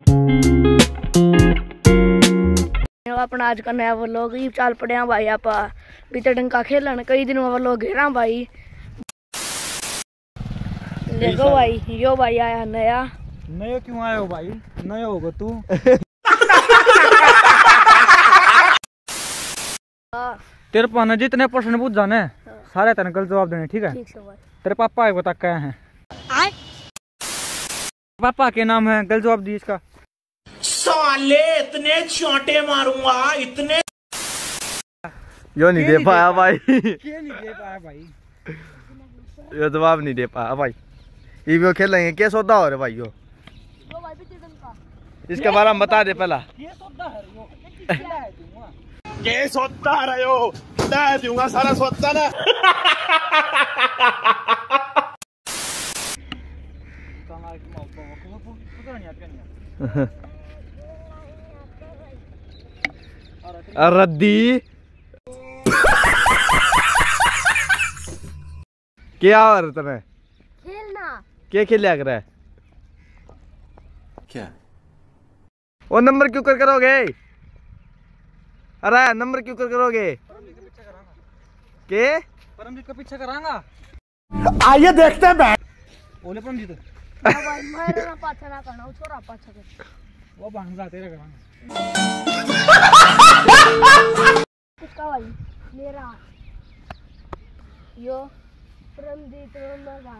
अपना आज का नया व्लॉग ही चाल पड़े हैं भाई। आप बीते डंका खेलन कई दिन व्लॉग घेरा भाई। देखो भाई यो भाई आया नया। नया क्यों आया हो भाई? नया होगा तू। तेरे पाने जितने प्रश्न पूछ जाने सारे तेरे गलत जवाब देने, ठीक है? तेरे पापा एक बता क्या है? पापा के नाम है, गलत जवाब दी इसका। साले इतने चोंटे मारूंगा इतने। यो नहीं दे पाया भाई। क्यों नहीं दे पाया भाई? यो जवाब नहीं दे पाया भाई। ये खेलेंगे क्या सौदा हो रहा भाई? यो इसके बारे में बता दे पहला। ये सौदा है यो। ये सोता रहे हो मैं दूंगा सारा सोता ना। रद्दी क्या हो रहा तुम्हें? खेलना क्या खेलिया कर रहा है? क्या वो नंबर क्यों कर करोगे? अरे नंबर क्यों कर करोगे? के परमजीत का पीछे करांगा। आइए देखते हैं। बोले परमजीत भाई मैं ना पाछा ना करना छोरा पाछा कर। वो भांजा तेरा करांगा। किसका भाई? मेरा यो परमजीत मगा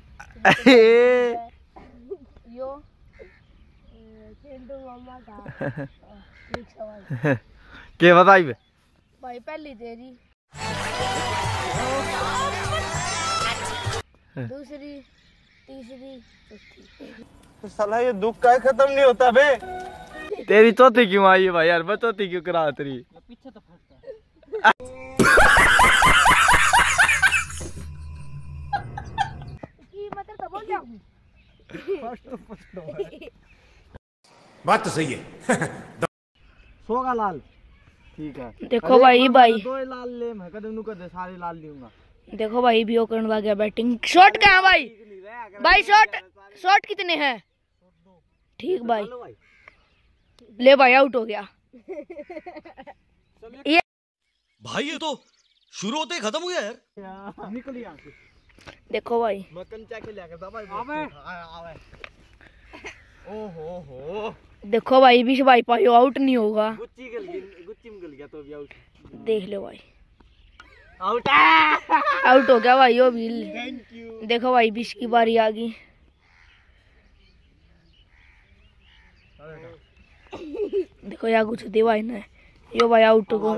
यो चिंटू मामा का के बताई भाई पहली तेरी दूसरी तीसरी चौथी। तो साला ये दुख का खत्म नहीं होता बे। तेरी चौथी क्यों आई है भाई यार? मैं चौथी क्यों करा तेरी? पीछे तो फंसता की मतलब तो बोल जाऊं। बात तो सही है। सोगा लाल ठीक है। देखो भाई दो लाल ले मैं कदम नु कर दे सारे लाल लूंगा। देखो भाई भी करने लग गया बैटिंग। शॉट क्या है भाई? भाई शॉट कितने हैं? ठीक भाई ले भाई आउट हो गया। ये भाई ये तो शुरू होते ही खत्म हो गया यार। निकल यहाँ से। देखो भाई मैं कंचा खेलिया करता भाई। आवे ओहो देखो भाई भी भाई पायो आउट नहीं होगा। गुच्ची में गल गया तो भी आउट। देख लो भाई आउट आउट हो गया भाई यो भी। देखो भाई बीच की बारी आ गई। देखो या कुछ दे भाई ने यो भाई आउट हो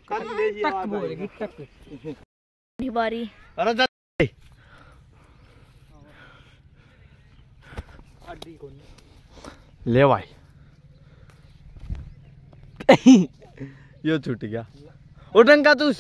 गई बारी। ले भाई यो छूट गया। ओ डंका तूस